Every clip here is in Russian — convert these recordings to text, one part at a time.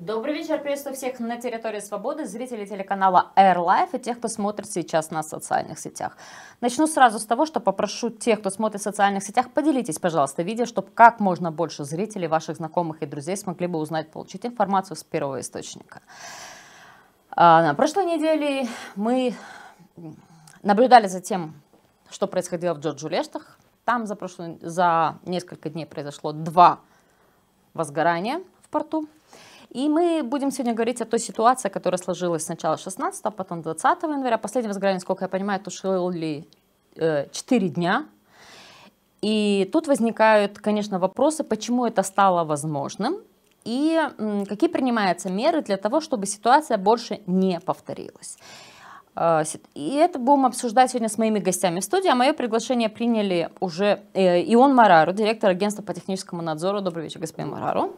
Добрый вечер, приветствую всех на территории Свободы, зрителей телеканала Air Life и тех, кто смотрит сейчас на социальных сетях. Начну сразу с того, что попрошу тех, кто смотрит в социальных сетях, поделитесь, пожалуйста, видео, чтобы как можно больше зрителей, ваших знакомых и друзей смогли бы узнать, получить информацию с первого источника. На прошлой неделе мы наблюдали за тем, что происходило в Джорджу-Лештах. Там за несколько дней произошло 2 возгорания в порту. И мы будем сегодня говорить о той ситуации, которая сложилась сначала 16, а потом 20 января. Последнее возгорание, насколько я понимаю, тушили 4 дня. И тут возникают, конечно, вопросы, почему это стало возможным и какие принимаются меры для того, чтобы ситуация больше не повторилась. И это будем обсуждать сегодня с моими гостями в студии. А мое приглашение приняли уже Ион Марару, директор агентства по техническому надзору. Добрый вечер, господин Марару.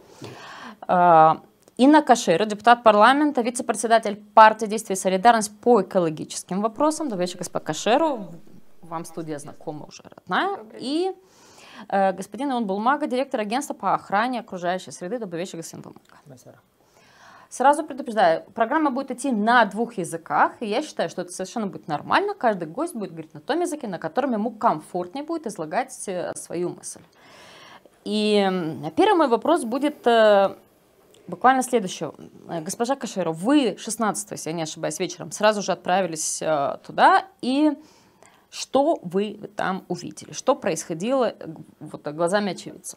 Инна Каширу, депутат парламента, вице-председатель партии «Действие и солидарность» по экологическим вопросам. Добрый вечер, господин Каширу. Вам студия знакома уже, родная. И господин Ион Булмага, директор агентства по охране окружающей среды. Добрый вечер, господин Булмага. Сразу предупреждаю, программа будет идти на 2 языках, и я считаю, что это совершенно будет нормально. Каждый гость будет говорить на том языке, на котором ему комфортнее будет излагать свою мысль. И первый мой вопрос будет буквально следующего. Госпожа Каширу, вы 16, если я не ошибаюсь, вечером сразу же отправились туда, и что вы там увидели? Что происходило вот, глазами очевидца?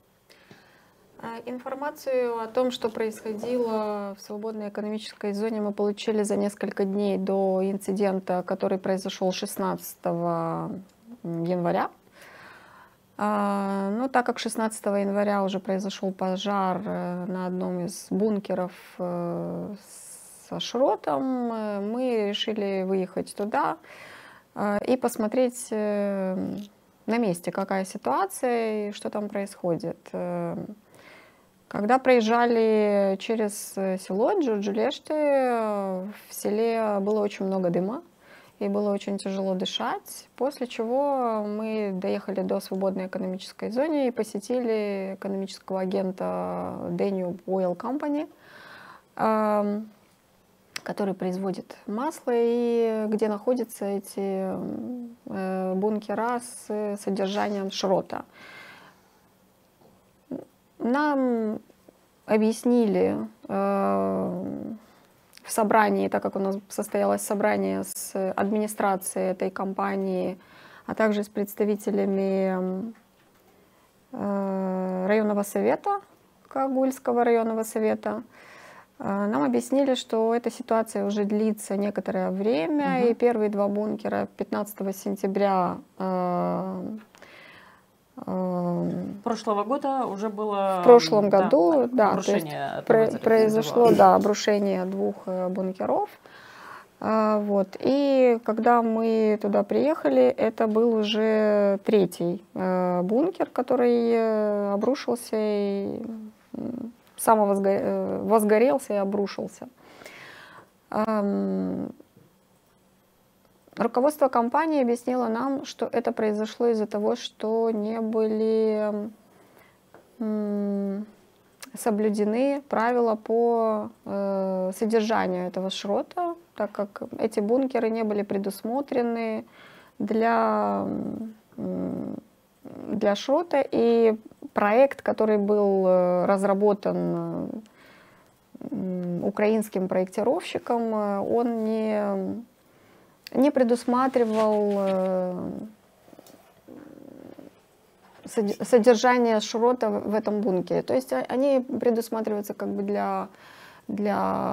Информацию о том, что происходило в свободной экономической зоне, мы получили за несколько дней до инцидента, который произошел 16 января. Но так как 16 января уже произошел пожар на одном из бункеров со шротом, мы решили выехать туда и посмотреть на месте, какая ситуация и что там происходит. Когда проезжали через село Джорджу-Лешты, в селе было очень много дыма. И было очень тяжело дышать, после чего мы доехали до свободной экономической зоны и посетили экономического агента Danube Oil Company, который производит масло и где находятся эти бункера с содержанием шрота. Нам объяснили в собрании, так как у нас состоялось собрание с администрацией этой компании, а также с представителями районного совета, Кагульского районного совета, нам объяснили, что эта ситуация уже длится некоторое время, и первые 2 бункера 15 сентября прошлого года уже было... В прошлом году, да, обрушение, произошло обрушение 2 бункеров. Вот. И когда мы туда приехали, это был уже 3-й бункер, который обрушился и возгорелся и обрушился. Руководство компании объяснило нам, что это произошло из-за того, что не были соблюдены правила по содержанию этого шрота, так как эти бункеры не были предусмотрены для шрота, и проект, который был разработан украинским проектировщиком, он не предусматривал содержание шрота в этом бункере. То есть они предусматриваются как бы для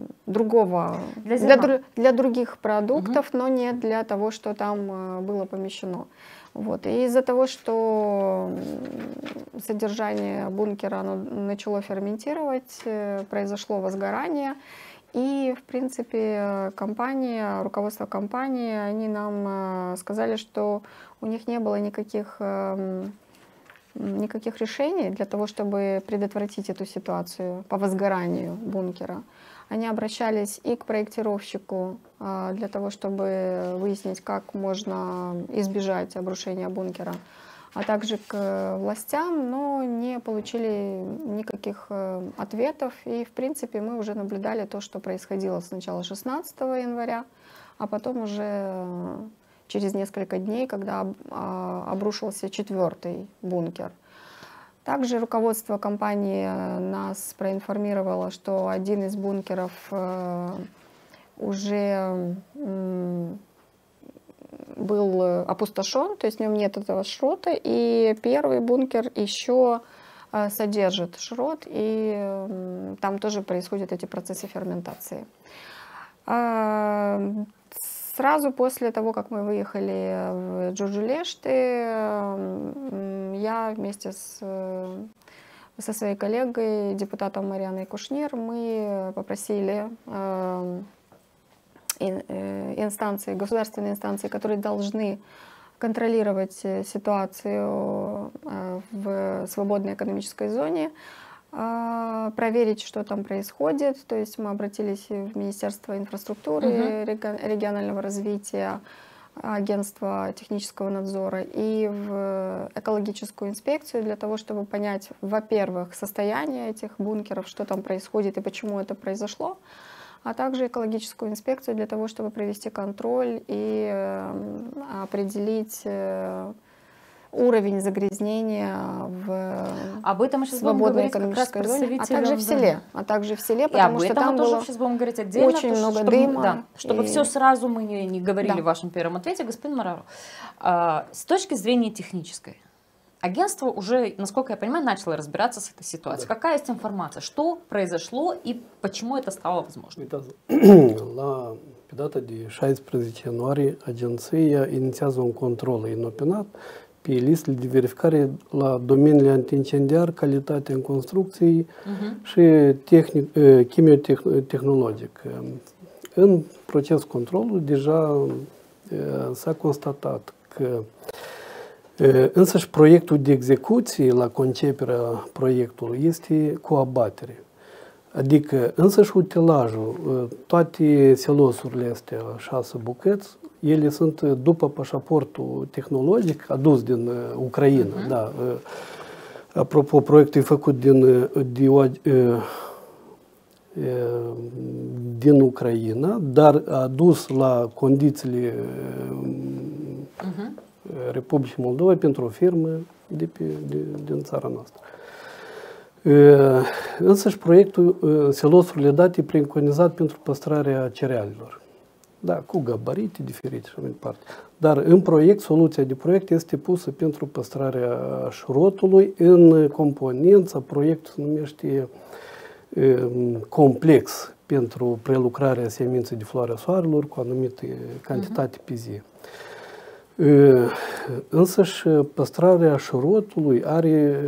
других продуктов, но не для того, что там было помещено. Вот. И из-за того, что содержание бункера начало ферментировать, произошло возгорание. И, в принципе, руководство компании, они нам сказали, что у них не было никаких решений для того, чтобы предотвратить эту ситуацию по возгоранию бункера. Они обращались и к проектировщику для того, чтобы выяснить, как можно избежать обрушения бункера. а также к властям, но не получили никаких ответов. И, в принципе, мы уже наблюдали то, что происходило сначала 16 января, а потом уже через несколько дней, когда обрушился 4-й бункер. Также руководство компании нас проинформировало, что один из бункеров уже был опустошен, то есть в нем нет этого шрота, и первый бункер еще содержит шрот, и там тоже происходят эти процессы ферментации. Сразу после того, как мы выехали в Джурджулешты, я вместе со своей коллегой, депутатом Марианой Кушнир, мы попросили государственные инстанции, которые должны контролировать ситуацию в свободной экономической зоне, проверить, что там происходит. То есть мы обратились в Министерство инфраструктуры, регионального развития, Агентство технического надзора и в экологическую инспекцию для того, чтобы понять, во-первых, состояние этих бункеров, что там происходит и почему это произошло, а также экологическую инспекцию для того, чтобы провести контроль и определить уровень загрязнения в об этом мы сейчас свободной будем говорить экономической как раз зоне, а также в селе, потому что там тоже было сейчас будем говорить отдельно, очень много дыма. Да, чтобы все сразу мы не говорили в вашем первом ответе, господин Мораро. С точки зрения технической, агентство уже, насколько я понимаю, начало разбираться с этой ситуацией. Да. Какая есть информация? Что произошло и почему это stало возможным? La data de 16 ianuarie, agenția inițiază un control inopinat pe listele de verificare la domeniile antiincendiar, calitate în construcții și chimiotehnologic. În proces controlul deja s-a constatat că însăși proiectul de execuție la conceperea proiectului este cu abatere. Adică însăși utilajul, toate silosurile astea, 6 bucăți, ele sunt după pașaportul tehnologic adus din Ucraina. Da. Apropo, proiectul e făcut din Ucraina, dar adus la condițiile Republicii Moldova pentru o firmă din țara noastră. Însăși proiectul silosurile date preconizat pentru păstrarea cerealelor. Da, cu gabarite diferite și mai departe. Dar în proiect, soluția de proiect este pusă pentru păstrarea șrotului în componența. Proiectul se numește complex pentru prelucrarea seminței de floarea soarelor cu anumite cantitate pe zi. Însăși păstrarea șrotului are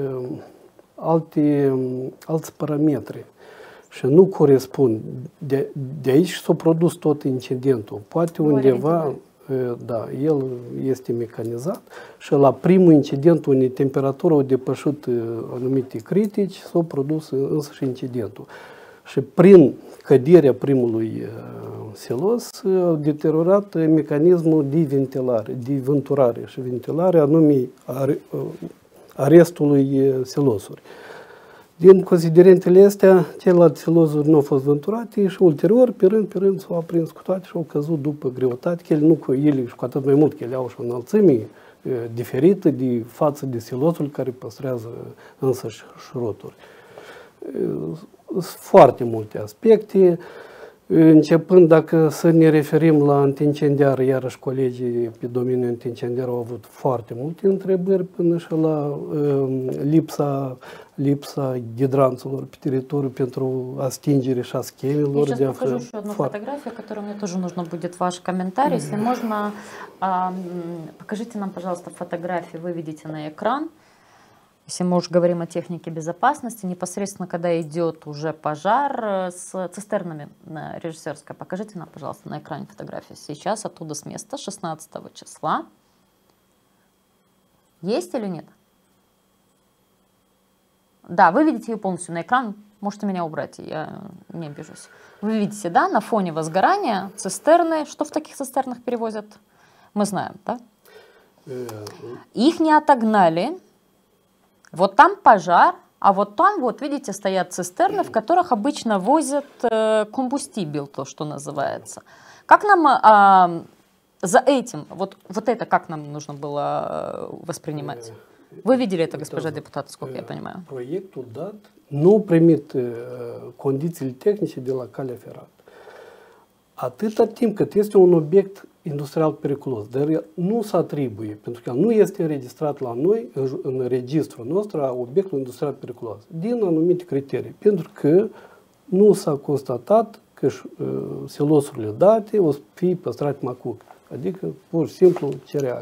alți parametri și nu corespund. De aici s-a produs tot incidentul. Poate undeva, da, el este mecanizat și la primul incident unde temperatura a depășit anumite critici, s-a produs însăși incidentul. Și prin căderea primului silos a deteriorat mecanismul de ventilare, de vânturare și ventilare, anume arestului silosuri. Din considerentele astea, celelalte silosuri nu au fost vânturate și ulterior, pe rând, s-au aprins cu toate și au căzut după greutate, că ele și cu atât mai mult că ele au și o înălțime diferită de față de silosul care păstrează însăși șroturi. Sunt foarte multe aspecte, începând dacă să ne referim la antiincendiar, iarăși colegii pe domeniul antiincendiar au avut foarte multe întrebări până și la lipsa гидранцilor pe teritoriu pentru a stingere și a schemelor. Я сейчас покажу еще одну фотографию, которую мне тоже нужно будет ваш комментарий. Если можно, покажите нам, пожалуйста, фотографии, выведите на экран. Если мы уж говорим о технике безопасности, непосредственно когда идет уже пожар с цистернами режиссерской, покажите нам, пожалуйста, на экране фотографии. Сейчас оттуда с места 16 числа. Есть или нет? Да, вы видите ее полностью на экран. Можете меня убрать, я не обижусь. Вы видите, да, на фоне возгорания цистерны. Что в таких цистернах перевозят? Мы знаем, да? Их не отогнали. Вот там пожар, а вот там, вот видите, стоят цистерны, в которых обычно возят комбустибел, то, что называется. Как нам за этим, вот это как нам нужно было воспринимать? Вы видели это, госпожа депутат, сколько я понимаю? Proiectul dat nu primit condițiile tehnice de la calea ferată. Atâta timp cât este un obiect industrial periculos, dar el nu se atribuie, pentru că el nu este înregistrat la noi, în registrul nostru, a obiectului industrial periculos, din anumite criterii, pentru că nu s-a constatat că silosurile date o să fie păstrate macuc, adică pur și simplu cereale.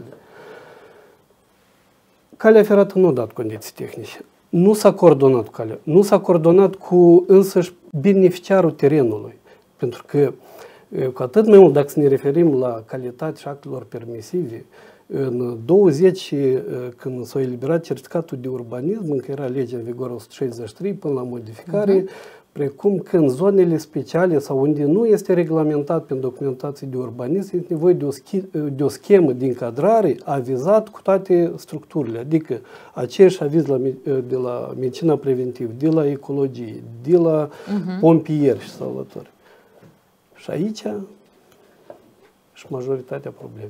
Calea ferată nu a dat condiții tehnice. Nu s-a coordonat cu calea. Nu s-a coordonat cu însăși beneficiarul terenului. Pentru că, cu atât mai mult, dacă să ne referim la calitatea actelor permisive, în 20, când s-a eliberat certificatul de urbanism, încă era legea în vigoră 163 până la modificare, precum că în zonele speciale sau unde nu este reglementat prin documentație de urbanism, este nevoie de o schemă de încadrare avizat cu toate structurile, adică aceeași aviz de la medicina preventivă, de la ecologie, de la pompieri și salvători. Și aici și majoritatea problemei.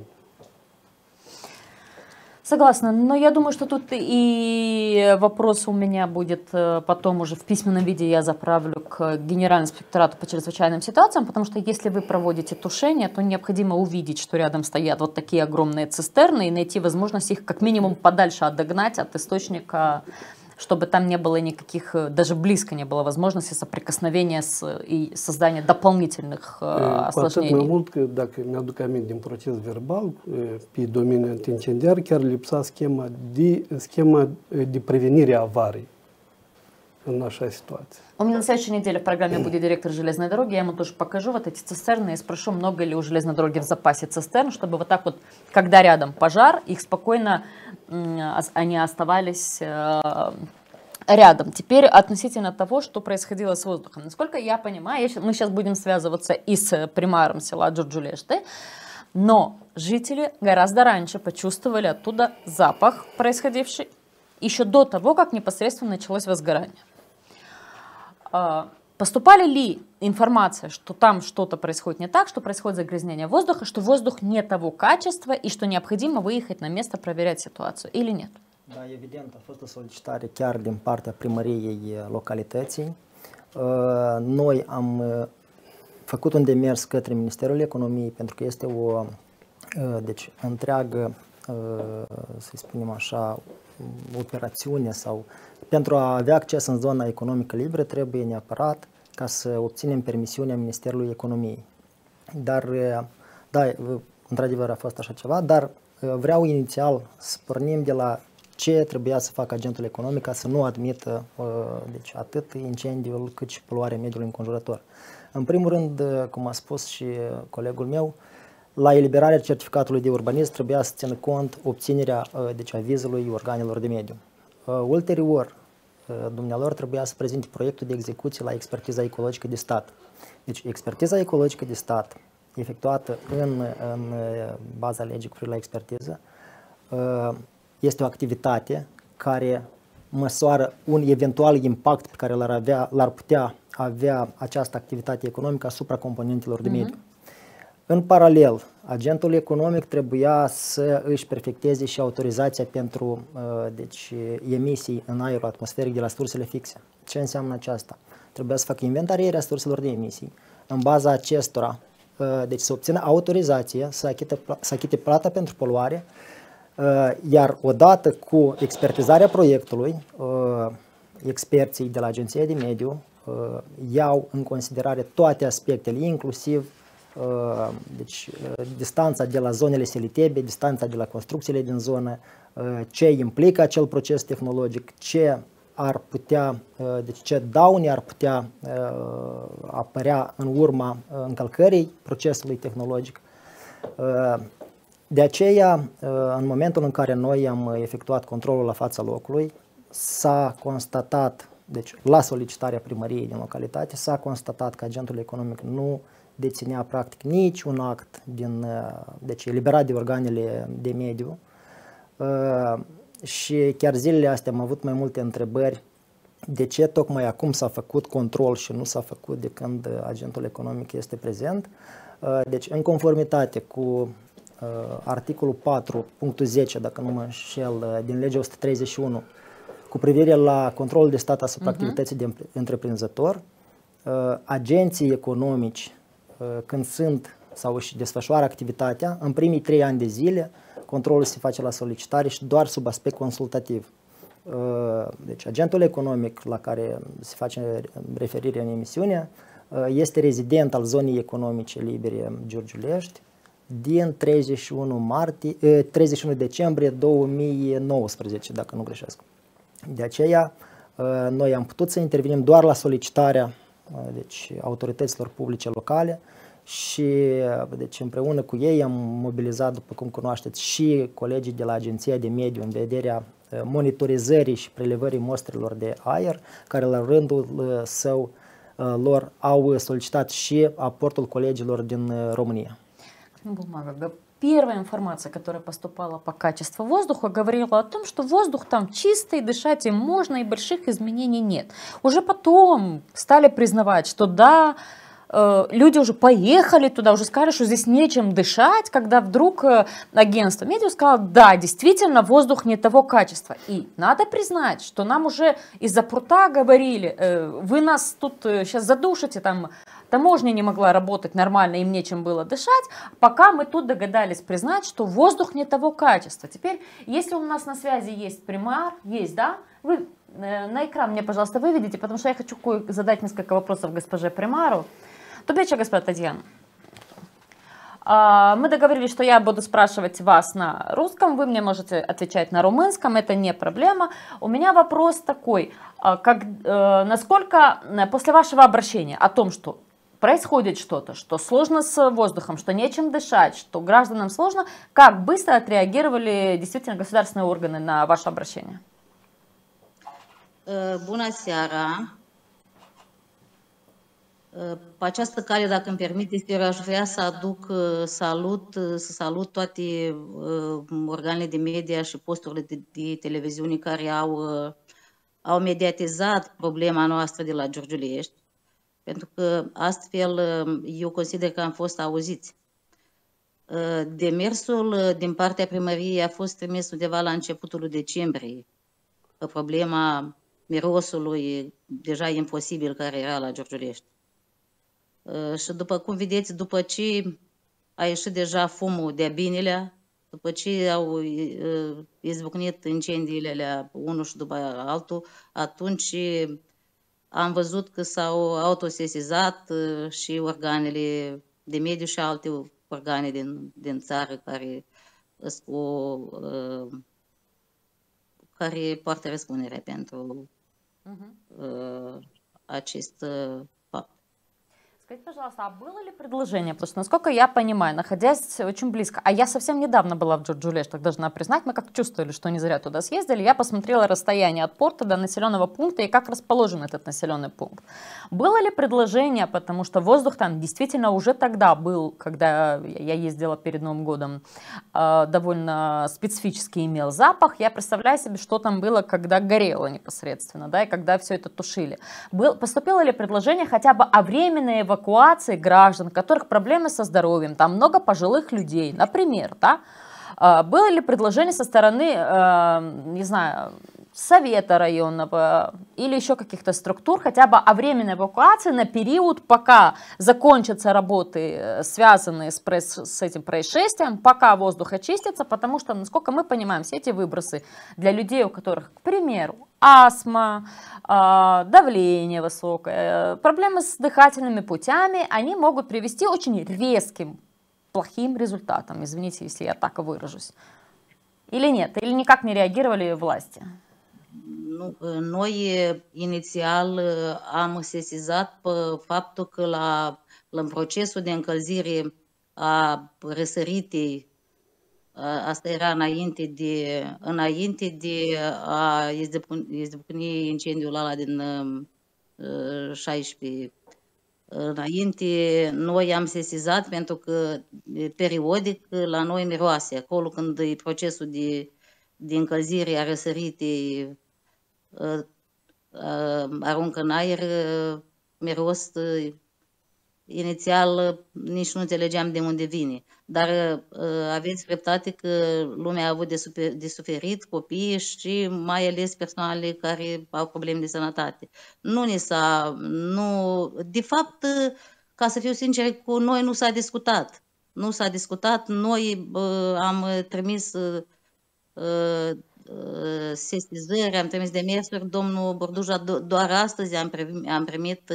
Согласна, но я думаю, что тут и вопрос у меня будет потом уже в письменном виде, я заправлю к Генеральному инспекторату по чрезвычайным ситуациям, потому что если вы проводите тушение, то необходимо увидеть, что рядом стоят вот такие огромные цистерны и найти возможность их как минимум подальше отогнать от источника, чтобы там не было никаких, даже близко не было возможности соприкосновения и создания дополнительных осложнений. Cu atât mai mult că, dacă mi-aduc aminte din proces verbal, pe domeniul antincendiar, chiar lipsa schema de prevenire a avarii în așa situație. У меня на следующей неделе в программе будет директор железной дороги, я ему тоже покажу вот эти цистерны и спрошу, много ли у железной дороги в запасе цистерн, чтобы вот так вот, когда рядом пожар, их спокойно, они оставались рядом. Теперь относительно того, что происходило с воздухом. Насколько я понимаю, мы сейчас будем связываться и с примаром села Джурджулешты, но жители гораздо раньше почувствовали оттуда запах, происходивший еще до того, как непосредственно началось возгорание. Поступали ли информация, что там что-то происходит не так, что происходит загрязнение воздуха, что воздух не того качества и что необходимо выехать на место проверять ситуацию или нет? Da, evident, a fost o solicitare chiar din partea primăriei localității. Noi am făcut un demers către Ministerul Economiei pentru că este o întreagă, să spunem așa, operațiune sau pentru a avea acces în zona economică liberă trebuie neapărat ca să obținem permisiunea Ministerului Economiei. Dar, da, într-adevăr a fost așa ceva, dar vreau inițial să pornim de la ce trebuia să facă agentul economic ca să nu admită deci atât incendiul cât și poluarea mediului înconjurător. În primul rând, cum a spus și colegul meu, la eliberarea certificatului de urbanism trebuia să țină cont obținerea deci avizului organelor de mediu. Ulterior, dumnealor trebuia să prezinte proiectul de execuție la expertiza ecologică de stat. Deci expertiza ecologică de stat efectuată în baza legii cu privire la expertiză este o activitate care măsoară un eventual impact pe care l-ar putea avea această activitate economică asupra componentelor de mediu. În paralel, agentul economic trebuia să își perfecteze și autorizația pentru deci, emisii în aerul atmosferic de la sursele fixe. Ce înseamnă aceasta? Trebuia să facă inventarierea surselor de emisii. În baza acestora, deci să obțină autorizație, să achite plata pentru poluare, iar odată cu expertizarea proiectului, experții de la Agenția de Mediu iau în considerare toate aspectele, inclusiv deci, distanța de la zonele selitebe, distanța de la construcțiile din zonă, ce implică acel proces tehnologic, ce ar putea, deci ce daune ar putea apărea în urma încălcării procesului tehnologic. De aceea, în momentul în care noi am efectuat controlul la fața locului, s-a constatat, deci la solicitarea primăriei din localitate, s-a constatat că agentul economic nu deținea practic niciun act deci eliberat de organele de mediu Și chiar zilele astea am avut mai multe întrebări de ce tocmai acum s-a făcut control și nu s-a făcut de când agentul economic este prezent. Deci, în conformitate cu articolul 4.10, dacă nu mă înșel, din legea 131, cu privire la controlul de stat asupra activității de întreprinzător, agenții economici, când sunt sau își desfășoară activitatea, în primii 3 ani de zile, controlul se face la solicitare și doar sub aspect consultativ. Deci, agentul economic la care se face referire în emisiune este rezident al zonei economice libere Giurgiulești din 31 decembrie 2019, dacă nu greșesc. De aceea, noi am putut să intervenim doar la solicitarea deci, autorităților publice locale și deci, împreună cu ei am mobilizat, după cum cunoașteți, și colegii de la Agenția de Mediu în vederea monitorizării și prelevării mostrelor de aer, care la rândul său lor au solicitat și aportul colegilor din România. Первая информация, которая поступала по качеству воздуха, говорила о том, что воздух там чистый, дышать им можно и больших изменений нет. Уже потом стали признавать, что да, люди уже поехали туда, уже сказали, что здесь нечем дышать, когда вдруг агентство медиа сказало, да, действительно, воздух не того качества. И надо признать, что нам уже из-за прута говорили, вы нас тут сейчас задушите, там таможня не могла работать нормально, им нечем было дышать, пока мы тут догадались признать, что воздух не того качества. Теперь, если у нас на связи есть примар, есть, да, вы на экран мне, пожалуйста, выведите, потому что я хочу задать несколько вопросов госпоже примару. Добрый вечер, господа Татьяна. Мы договорились, что я буду спрашивать вас на русском, вы мне можете отвечать на румынском, это не проблема. У меня вопрос такой, насколько после вашего обращения о том, что происходит что-то, что сложно с воздухом, что нечем дышать, что гражданам сложно, как быстро отреагировали действительно государственные органы на ваше обращение? Bună seara! Pe această cale, dacă îmi permiteți, eu aș vrea să salut toate organele de media și posturile de televiziune care au mediatizat problema noastră de la Giurgiulești, pentru că astfel eu consider că am fost auziți. Demersul din partea primăriei a fost trimis undeva la începutul decembrie, pe problema mirosului deja imposibil care era la Giurgiulești. Și după cum vedeți, după ce a ieșit deja fumul de-a binelea, după ce au izbucnit incendiile alea unul și după altul, atunci am văzut că s-au autosesizat și organele de mediu și alte organe din țară care poartă răspunderea pentru acest факт. Скажите, пожалуйста, а было ли предложение, потому что, насколько я понимаю, находясь очень близко, а я совсем недавно была в Джурджулештах, должна признать, мы как чувствовали, что не зря туда съездили, я посмотрела расстояние от порта до населенного пункта и как расположен этот населенный пункт. Было ли предложение, потому что воздух там действительно уже тогда был, когда я ездила перед Новым годом, довольно специфически имел запах, я представляю себе, что там было, когда горело непосредственно, да, и когда все это тушили. Поступило ли предложение хотя бы о временной эвакуации граждан, у которых проблемы со здоровьем, там много пожилых людей, например, да? Было ли предложение со стороны, не знаю, совета районного или еще каких-то структур, хотя бы о временной эвакуации на период, пока закончатся работы, связанные с этим происшествием, пока воздух очистится, потому что, насколько мы понимаем, все эти выбросы для людей, у которых, к примеру, астма, давление высокое, проблемы с дыхательными путями, они могут привести к очень резким, плохим результатам, извините, если я так выражусь. Или нет? Или никак не реагировали власти? Noi inițial am sesizat pe faptul că în procesul de încălzire a răsăritei, asta era înainte de a izbucni incendiul ăla din 16. Înainte, noi am sesizat pentru că periodic la noi miroase, acolo când e procesul de încălzire a răsăritei aruncă în aer miros. Inițial nici nu înțelegeam de unde vine, dar aveți dreptate că lumea a avut de suferit, copii și mai ales persoanele care au probleme de sănătate. De fapt, ca să fiu sincer, cu noi nu s-a discutat. Nu s-a discutat, noi am trimis sesizări, am trimis demersuri, domnul Burduja doar astăzi am primit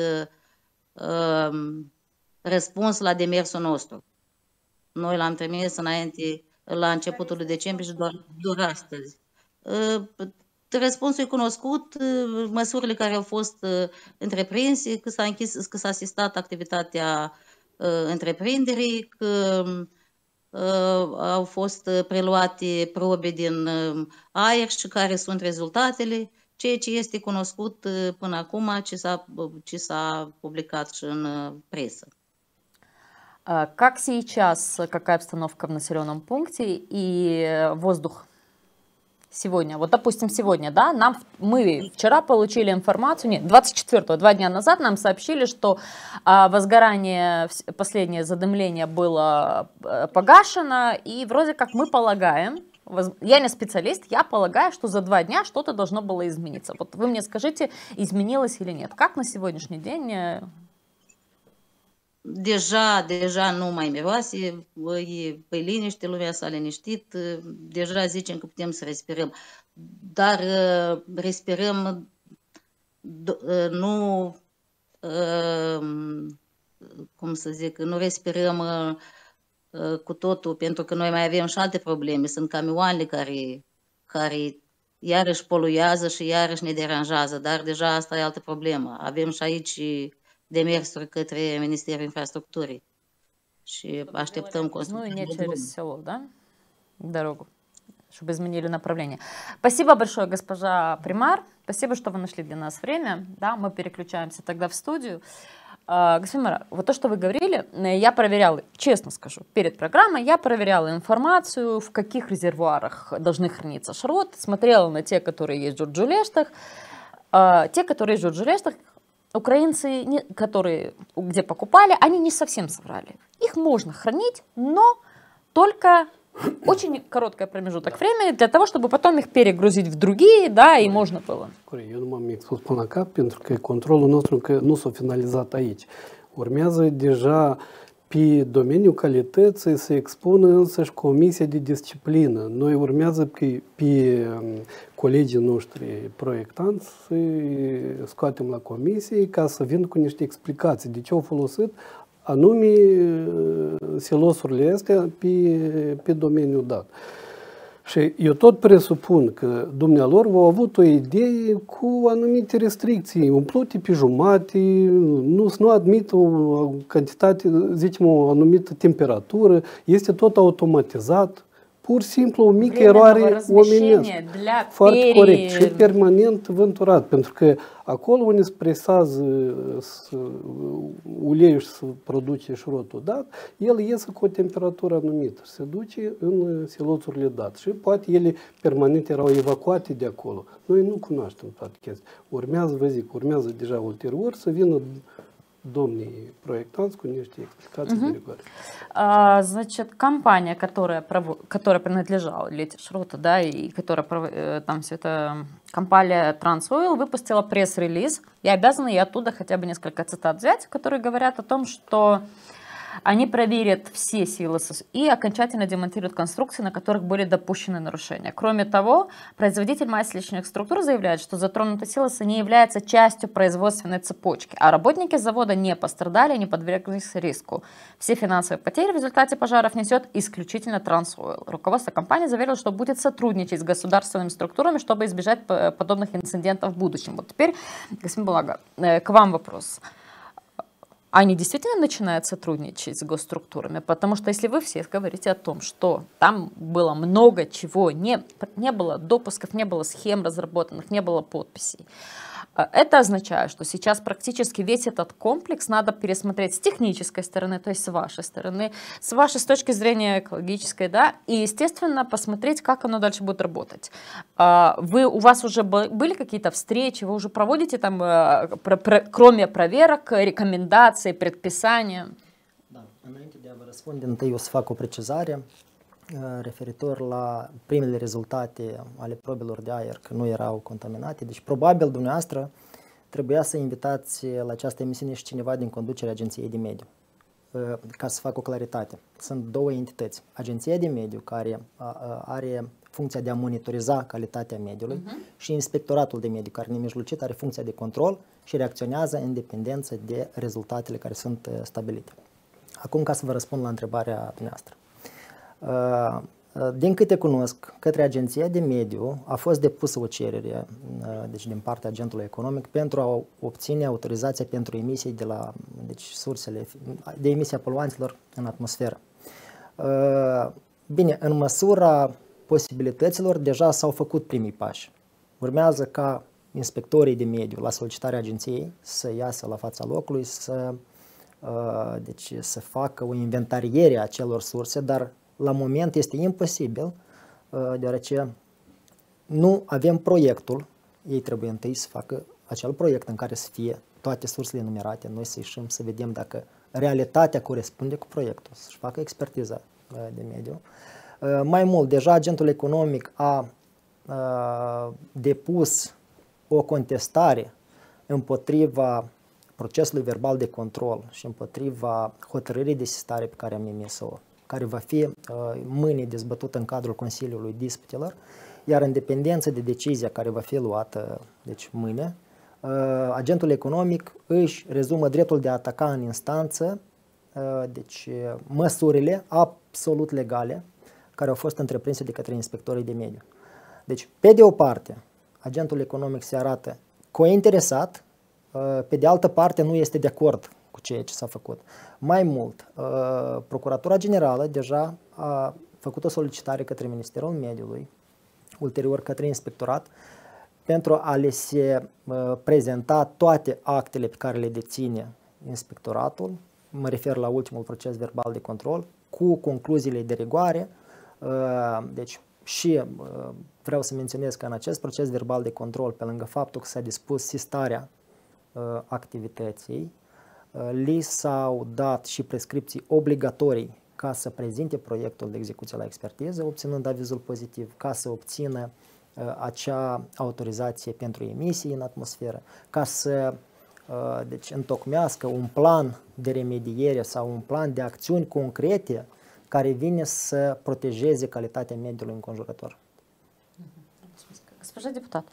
răspuns la demersul nostru. Noi l-am trimis înainte, la începutul lui decembrie și doar astăzi. Răspunsul e cunoscut, măsurile care au fost întreprinse, că s-a închis, că s-a asistat activitatea întreprinderii, că au fost preluate probe din aer și care sunt rezultatele, ceea ce este cunoscut până acum, ce s-a publicat și în presă. Как сейчас, какая обстановка в населенном пункте и воздух сегодня? Вот, допустим, сегодня, да, мы вчера получили информацию, нет, 24-го, 2 дня назад нам сообщили, что возгорание, последнее задымление было погашено, и вроде как мы полагаем, я не специалист, я полагаю, что за 2 дня что-то должно было измениться. Вот вы мне скажите, изменилось или нет? Как на сегодняшний день? Deja nu mai miroase, pe liniște, lumea s-a liniștit, deja zicem că putem să respirăm, dar respirăm nu, cum să zic, nu respirăm cu totul, pentru că noi mai avem și alte probleme, sunt camioanele care iarăși poluează și iarăși ne deranjează, dar deja asta e altă problemă. Avem și aici demersuri către Ministerul Infrastructurii și aștепtăm construcția. Ну и не через село, да? Дорогу, чтобы изменили направление. Спасибо большое, госпожа Примар. Спасибо, что вы нашли для нас время. Да, мы переключаемся тогда в студию. Господин Примар, вот то, что вы говорили, я проверяла, честно скажу, перед программой я проверяла информацию, в каких резервуарах должны храниться шроты, смотрела на те, которые есть в Джурджулештах. Те, которые есть в Джурджулештах, украинцы, которые где покупали, они не совсем соврали. Их можно хранить, но только очень короткий промежуток времени для того, чтобы потом их перегрузить в другие, да, и можно было. Eu nu m-am expus până la cap pentru că controlul nostru încă nu s-a finalizat aici. Urmează deja pe domeniul calității să expună însăși Comisia de Disciplină. Noi urmează pe colegii noștri proiectanți să scoatem la comisie ca să vină cu niște explicații de ce au folosit anume silosurile astea pe domeniul dat. Și eu tot presupun că dumnealor au avut o idee cu anumite restricții, umplute pe jumate, nu admit o cantitate, zicem, o anumită temperatură, este tot automatizat, pur și simplu o mică eroare omenească. Foarte corect și permanent vânturat, pentru că acolo unde se presează uleiul și se produce șrotul dat, el iese cu o temperatură anumită și se duce în siloțurile dat. Și poate ele permanent erau evacuate de acolo. Noi nu cunoaștem toate chestii. Urmează, vă zic, urmează deja ulterior să vină домнii проектанți cu niște explicații de rigoare. Значит, компания, которая принадлежала Лете Шроту, да, и которая там все это, компания Transoil выпустила пресс-релиз. Я обязана и оттуда хотя бы несколько цитат взять, которые говорят о том, что они проверят все силосы и окончательно демонтируют конструкции, на которых были допущены нарушения. Кроме того, производитель масличных структур заявляет, что затронутые силосы не являются частью производственной цепочки, а работники завода не пострадали, не подверглись риску. Все финансовые потери в результате пожаров несет исключительно Transoil. Руководство компании заверило, что будет сотрудничать с государственными структурами, чтобы избежать подобных инцидентов в будущем. Вот теперь, господин Булага, к вам вопрос. Они действительно начинают сотрудничать с госструктурами? Потому что если вы все говорите о том, что там было много чего, не было допусков, не было схем разработанных, не было подписей, Это означает, что сейчас практически весь этот комплекс надо пересмотреть с технической стороны, то есть с вашей стороны, с вашей с точки зрения экологической, да, и, естественно, посмотреть, как оно дальше будет работать. У вас уже были какие-то встречи, вы уже проводите там, кроме проверок, рекомендаций, предписания? Da, înainte de a vă răspunde, întâi o să fac o precizare referitor la primele rezultate ale probelor de aer, că nu erau contaminate. Deci, probabil, dumneavoastră trebuia să invitați la această emisiune și cineva din conducerea Agenției de Mediu, ca să fac o claritate. Sunt două entități. Agenția de Mediu, care are funcția de a monitoriza calitatea mediului, și Inspectoratul de Mediu, care nemijlocit are funcția de control și reacționează în dependență de rezultatele care sunt stabilite. Acum, ca să vă răspund la întrebarea dumneavoastră. Din câte cunosc, către Agenția de Mediu a fost depusă o cerere, deci din partea agentului economic, pentru a obține autorizația pentru emisii de la, deci, sursele de emisia poluanților în atmosferă. Bine, în măsura posibilităților deja s-au făcut primii pași. Urmează ca inspectorii de mediu, la solicitarea agenției, să iasă la fața locului, deci să facă o inventariere a acelor surse, dar la moment este imposibil, deoarece nu avem proiectul. Ei trebuie întâi să facă acel proiect în care să fie toate sursele enumerate, noi să ieșim să vedem dacă realitatea corespunde cu proiectul, să-și facă expertiza de mediu. Mai mult, deja agentul economic a depus o contestare împotriva procesului verbal de control și împotriva hotărârii de sistare pe care am emis-o, care va fi mâine dezbătută în cadrul Consiliului Disputelor, iar în dependență de decizia care va fi luată, deci mâine, agentul economic își rezumă dreptul de a ataca în instanță, deci măsurile absolut legale care au fost întreprinse de către inspectorii de mediu. Deci, pe de o parte, agentul economic se arată cointeresat, pe de altă parte nu este de acord cu ceea ce s-a făcut. Mai mult, Procuratura Generală deja a făcut o solicitare către Ministerul Mediului, ulterior către Inspectorat, pentru a le se prezenta toate actele pe care le deține Inspectoratul, mă refer la ultimul proces verbal de control, cu concluziile de rigoare. Deci, și vreau să menționez că în acest proces verbal de control, pe lângă faptul că s-a dispus sistarea activității, li s-au dat și prescripții obligatorii ca să prezinte proiectul de execuție la expertiză, obținând avizul pozitiv, ca să obțină acea autorizație pentru emisii în atmosferă, ca să deci, întocmească un plan de remediere sau un plan de acțiuni concrete care vine să protejeze calitatea mediului înconjurător. Госпожа депутат,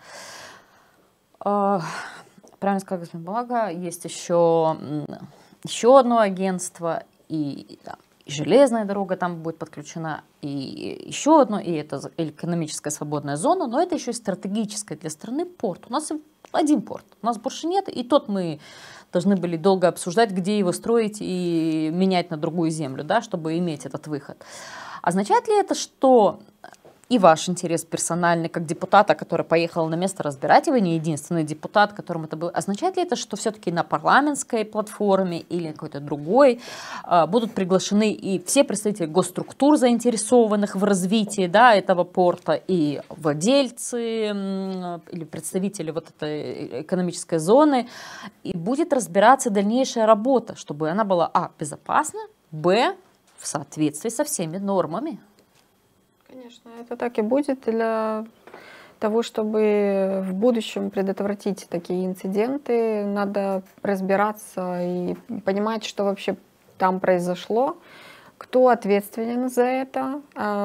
правильно сказал господин Балага, есть еще одно агентство, и железная дорога там будет подключена, и еще одно, и это экономическая свободная зона, но это еще и стратегическая для страны порт. У нас один порт, у нас больше нет, и тот мы должны были долго обсуждать, где его строить и менять на другую землю, да, чтобы иметь этот выход. Означает ли это, что и ваш интерес персональный, как депутата, который поехал на место разбирать, и вы не единственный депутат, которым это было, означает ли это, что все-таки на парламентской платформе или какой-то другой будут приглашены и все представители госструктур, заинтересованных в развитии, да, этого порта, и владельцы или представители вот этой экономической зоны, и будет разбираться дальнейшая работа, чтобы она была, безопасна, в соответствии со всеми нормами? Конечно, это так и будет для того, чтобы в будущем предотвратить такие инциденты. Надо разбираться и понимать, что вообще там произошло, кто ответственен за это.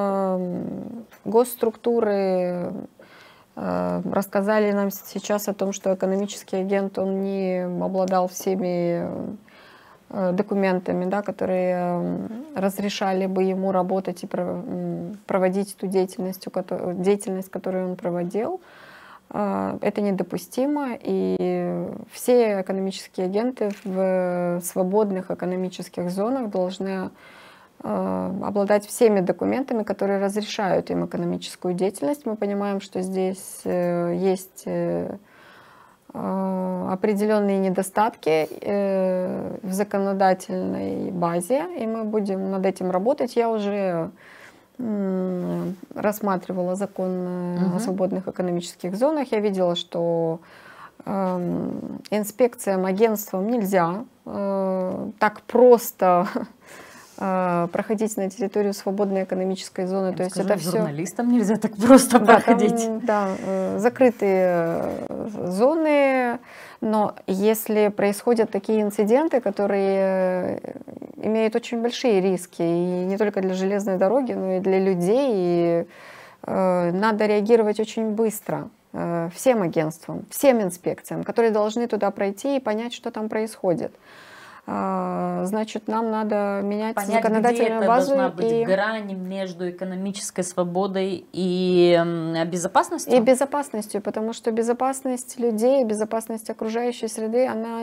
Госструктуры рассказали нам сейчас о том, что экономический агент, он не обладал всеми документами, да, которые разрешали бы ему работать и проводить ту деятельность, которую он проводил. Это недопустимо, и все экономические агенты в свободных экономических зонах должны обладать всеми документами, которые разрешают им экономическую деятельность. Мы понимаем, что здесь есть определенные недостатки в законодательной базе, и мы будем над этим работать. Я уже рассматривала закон о свободных экономических зонах. Я видела, что инспекциям, агентствам нельзя так просто проходить на территорию свободной экономической зоны. То есть это все... Журналистам нельзя так просто проходить. Там, закрытые зоны, но если происходят такие инциденты, которые имеют очень большие риски, и не только для железной дороги, но и для людей, и надо реагировать очень быстро всем агентствам, всем инспекциям, которые должны туда пройти и понять, что там происходит. Значит, нам надо менять законодательную базу. Должна быть грань между экономической свободой и безопасностью? И безопасностью, потому что безопасность людей, безопасность окружающей среды, она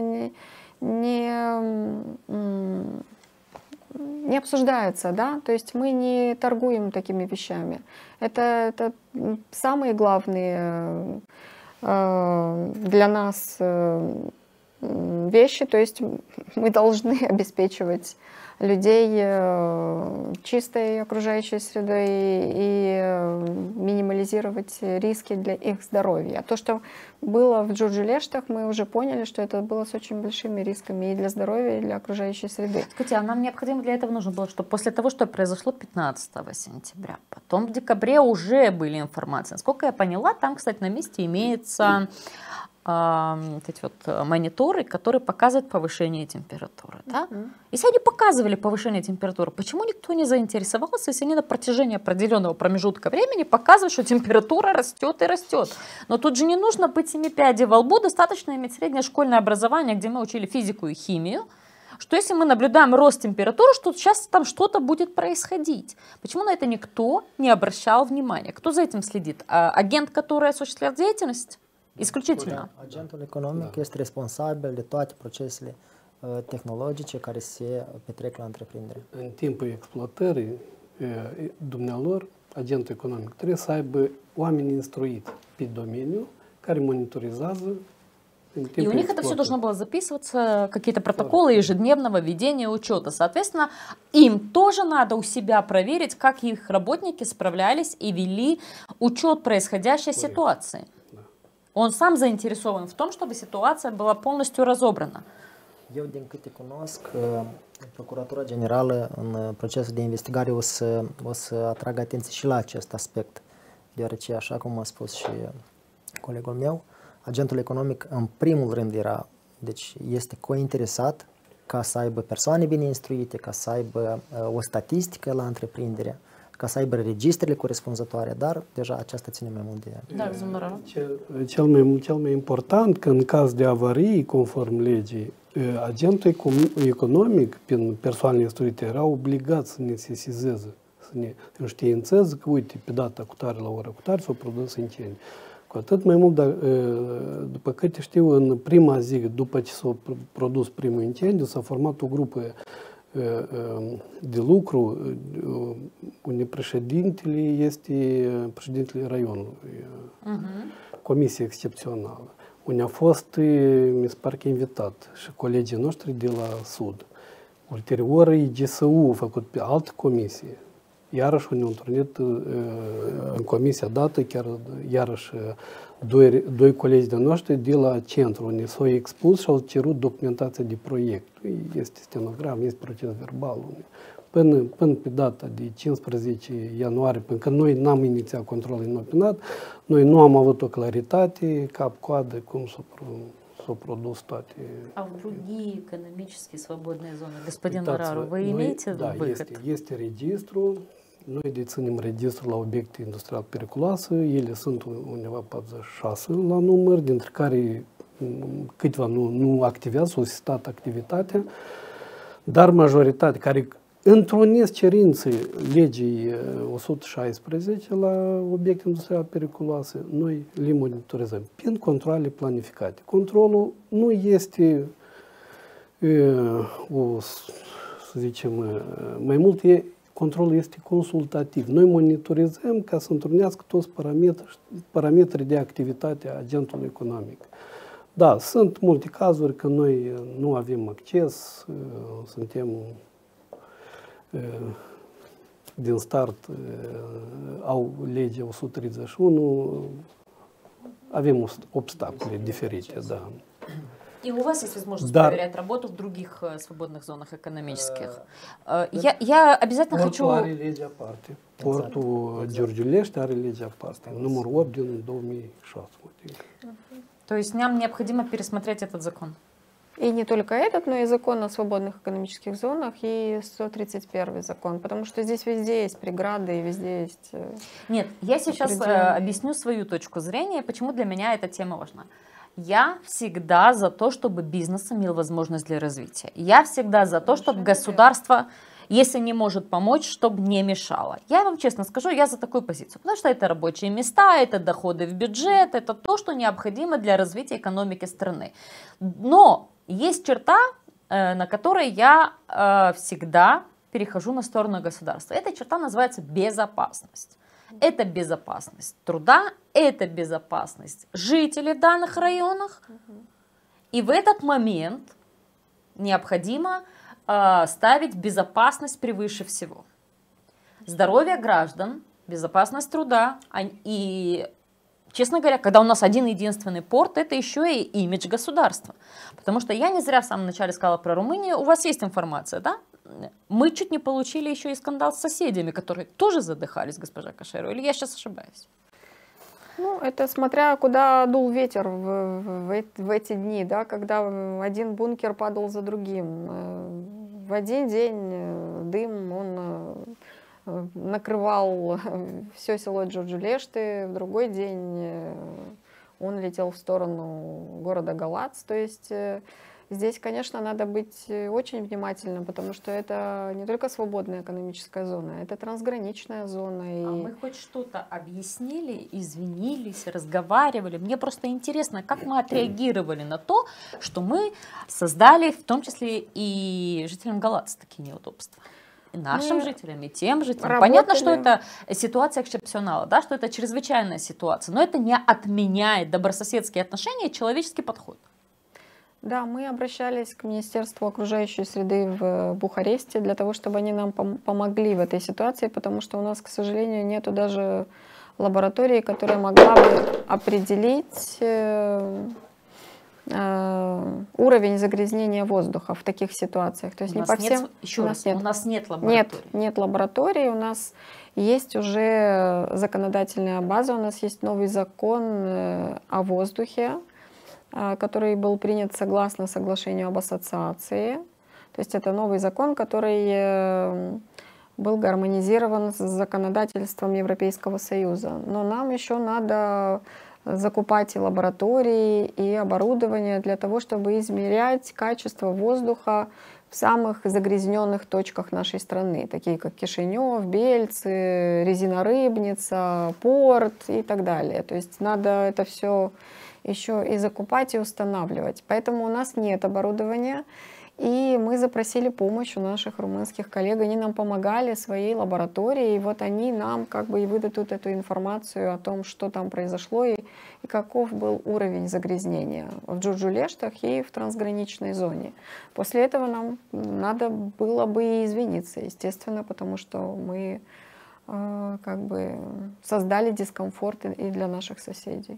не обсуждается, да? То есть мы не торгуем такими вещами. Это самые главные для нас вещи, то есть мы должны обеспечивать людей чистой окружающей средой и минимализировать риски для их здоровья. А то, что было в Джурджулештах, мы уже поняли, что это было с очень большими рисками и для здоровья, и для окружающей среды. Скажите, а нам необходимо для этого нужно было, чтобы после того, что произошло 15 сентября, потом в декабре уже были информации. Насколько я поняла, там, кстати, на месте имеется эти вот мониторы, которые показывают повышение температуры. Да? Если они показывали повышение температуры, почему никто не заинтересовался, если они на протяжении определенного промежутка времени показывают, что температура растет и растет? Но тут же не нужно быть 7 пядей во лбу, достаточно иметь среднее школьное образование, где мы учили физику и химию, что если мы наблюдаем рост температуры, что сейчас там что-то будет происходить. Почему на это никто не обращал внимания? Кто за этим следит? Агент, который осуществляет деятельность? Исключительно. Agentul economic este responsabil de toate procesele tehnologice care se petrec la întreprindere. În timpul exploatării dumnealor, agentul economic trebuie să aibă oameni instruiți pe domeniu care monitorizează. И у них это все должно было записываться, какие-то протоколы ежедневного ведения учета. Соответственно, им тоже надо у себя проверить, как их работники справлялись и вели учет происходящей ситуации. Он сам заинтересован в том, чтобы ситуация была полностью разобрана. Eu, din câte cunosc, Procuratura Generală în procesul de investigare o să atragă atenție și la acest aspect, deoarece, așa cum a spus și colegul meu, agentul economic în primul rând este cointeresat ca să aibă persoane bine instruite, ca să aibă o statistică la întreprindere, ca să aibă registrele corespunzătoare, dar deja aceasta ține mai mult de... Cel mai important că în caz de avarii conform legii, agentul economic, prin persoanele instruite, era obligat să ne sesizeze, să ne înștiințeze că, uite, pe data cu tare, la ora cu tare, s-a produs incendiu. Cu atât mai mult, după câte știu, în prima zi, după ce s-a produs primul incendiu, s-a format o grupă de lucru, unde președintele este președintele raionului, comisie excepțională, unde a fost, mi se pare că invitat și colegii noștri de la Sud. Ulterior, GSU a făcut pe altă comisie. Iarăși ne-au întâlnit în comisia dată, chiar iarăși doi colegi de noștri de la centru, unde s-au expus și au cerut documentația de proiect. Este stenogram, este proces verbal. Până pe data de 15 ianuarie, până că noi n-am inițiat controlul inopinat, noi nu am avut o claritate, cap-coadă, cum s-au produs toate. А в другие экономически свободные зоны, господин Мораru, вы имеете выход? Este registru. Noi deținem registrul la obiecte industrial periculoase, ele sunt undeva 46 la număr, dintre care câteva nu activează, au sistat activitatea, dar majoritatea care întrunesc cerințe legii 116 la obiecte industrial periculoase, noi le monitorizăm prin controle planificate. Controlul nu este, să zicem, mai mult controlul este consultativ. Noi monitorizăm ca să întrunească toți parametrii de activitate a agentului economic. Da, sunt multe cazuri că noi nu avem acces, suntem din start, au legea 131, avem obstacole diferite, da. И у вас есть возможность проверять работу в других свободных зонах экономических. Я обязательно хочу... Portul are legea aparte. Portul Giurgiulești are legea aparte. Numărul 8 din 2006. То есть нам необходимо пересмотреть этот закон. И не только этот, но и закон о свободных экономических зонах и 131 закон, потому что здесь везде есть преграды и везде есть... Нет, я сейчас объясню свою точку зрения, почему для меня эта тема важна. Я всегда за то, чтобы бизнес имел возможность для развития. Я всегда за то, чтобы государство, если не может помочь, чтобы не мешало. Я вам честно скажу, я за такую позицию. Потому что это рабочие места, это доходы в бюджет, это то, что необходимо для развития экономики страны. Но есть черта, на которой я всегда перехожу на сторону государства. Эта черта называется безопасность. Это безопасность труда, это безопасность жителей в данных районах. И в этот момент необходимо ставить безопасность превыше всего. Здоровье граждан, безопасность труда. И, честно говоря, когда у нас один единственный порт, это еще и имидж государства. Потому что я не зря в самом начале сказала про Румынию. У вас есть информация, да? Мы чуть не получили еще и скандал с соседями, которые тоже задыхались, госпожа Кашерова. Или я сейчас ошибаюсь? Ну, это смотря куда дул ветер в эти дни, да, когда один бункер падал за другим. В один день дым, он накрывал все село Джурджулешты, в другой день он летел в сторону города Галац. То есть здесь, конечно, надо быть очень внимательным, потому что это не только свободная экономическая зона, это трансграничная зона. А мы хоть что-то объяснили, извинились, разговаривали. Мне просто интересно, как мы отреагировали на то, что мы создали, в том числе и жителям Галаца, такие неудобства. И нашим жителям, и тем жителям. Понятно, что это ситуация эксцепционала, да, что это чрезвычайная ситуация, но это не отменяет добрососедские отношения и человеческий подход. Да, мы обращались к Министерству окружающей среды в Бухаресте для того, чтобы они нам помогли в этой ситуации, потому что у нас, к сожалению, нету даже лаборатории, которая могла бы определить уровень загрязнения воздуха в таких ситуациях. То есть не по всем... У нас нет лаборатории. Нет лаборатории, у нас есть уже законодательная база, у нас есть новый закон о воздухе, который был принят согласно соглашению об ассоциации. То есть это новый закон, который был гармонизирован с законодательством Европейского Союза. Но нам еще надо закупать и лаборатории, и оборудование для того, чтобы измерять качество воздуха в самых загрязненных точках нашей страны, такие как Кишинев, Бельцы, Резинорыбница, Порт и так далее. То есть надо это все еще и закупать, и устанавливать. Поэтому у нас нет оборудования, и мы запросили помощь у наших румынских коллег. Они нам помогали своей лабораторией, и вот они нам как бы и выдадут эту информацию о том, что там произошло и каков был уровень загрязнения в Джурджулештах и в трансграничной зоне. После этого нам надо было бы и извиниться, естественно, потому что мы как бы создали дискомфорт и для наших соседей.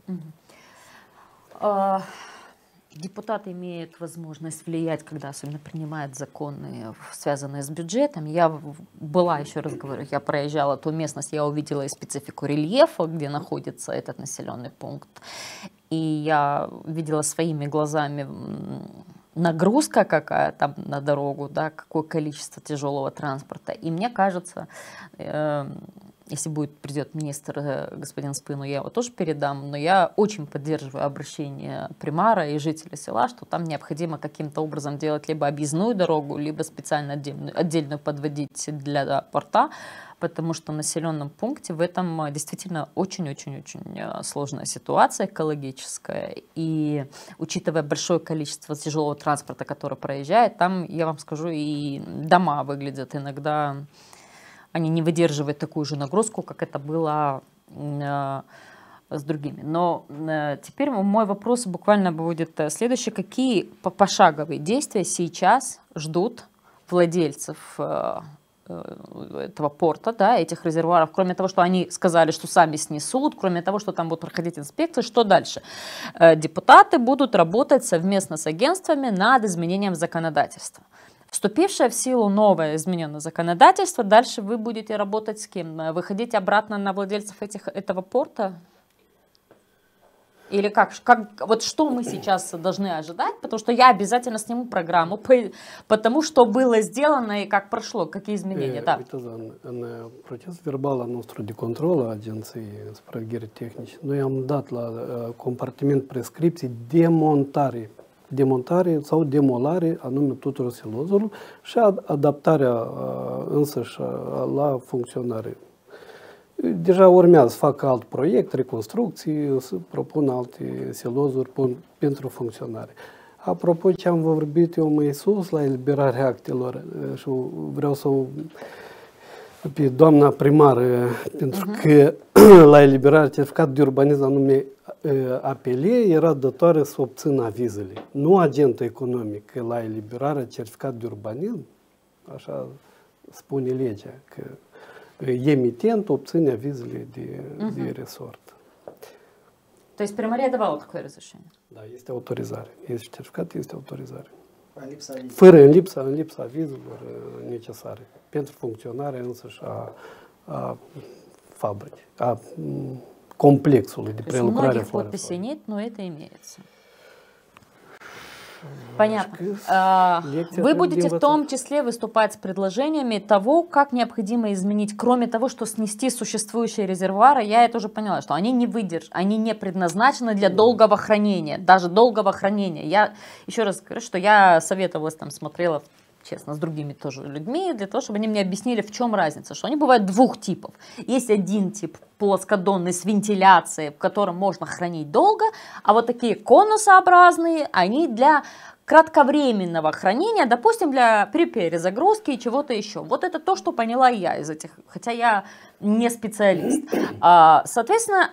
Депутаты имеют возможность влиять, когда особенно принимают законы, связанные с бюджетом. Я была, еще раз говорю, я проезжала ту местность, я увидела и специфику рельефа, где находится этот населенный пункт. И я видела своими глазами нагрузка какая там на дорогу, да, какое количество тяжелого транспорта. И мне кажется, если придет министр господин Спину, я его тоже передам, но я очень поддерживаю обращение примара и жителей села, что там необходимо каким-то образом делать либо объездную дорогу, либо специально отдельную подводить для порта, потому что в населенном пункте в этом действительно очень-очень-очень сложная ситуация экологическая. И учитывая большое количество тяжелого транспорта, который проезжает, там, я вам скажу, и дома выглядят иногда... Они не выдерживают такую же нагрузку, как это было с другими. Но теперь мой вопрос буквально будет следующий. Какие пошаговые действия сейчас ждут владельцев этого порта, да, этих резервуаров, кроме того, что они сказали, что сами снесут, кроме того, что там будут проходить инспекции, что дальше? Депутаты будут работать совместно с агентствами над изменением законодательства. Вступившее в силу новое измененное законодательство, дальше вы будете работать с кем? Выходить обратно на владельцев этого порта? Или как? Вот что мы сейчас должны ожидать? Потому что я обязательно сниму программу, потому что было сделано и как прошло, какие изменения. Да. Proces verbal al nostru de control a Agenției Supraveghere Tehnice, noi am dat la compartiment prescripții demontare sau demolare anume tuturor silozurilor și adaptarea însăși la funcționare. Deja urmează să fac alt proiect, reconstrucții, să propun alte silozuri pentru funcționare. Apropo ce am vorbit eu mai sus la eliberarea actelor și vreau să pe doamna primară, pentru că la eliberarea certificatului de urbanism anume APL era datoare să obțină avizele, nu agentul economic, că la eliberarea certificatului de urbanism, așa spune legea, că emitentul obține avizele de resort. То есть примария давала такое разрешение? Da, este autorizare. Este certificat, este autorizare. Fără în lipsa avizelor necesare pentru funcționarea însăși a fabricii, a комплексului de prelucrare a floarei. Подписей нет, но это имеется. Понятно. Вы будете в том числе выступать с предложениями того, как необходимо изменить, кроме того, что снести существующие резервуары, я это уже поняла, что они не выдержат, они не предназначены для долгого хранения, даже долгого хранения. Я еще раз говорю, что я советовалась, там смотрела, честно, с другими тоже людьми, для того, чтобы они мне объяснили, в чем разница, что они бывают двух типов. Есть один тип плоскодонный с вентиляцией, в котором можно хранить долго, а вот такие конусообразные, они для кратковременного хранения, допустим, при перезагрузке и чего-то еще. Вот это то, что поняла я из этих, хотя я не специалист. Соответственно,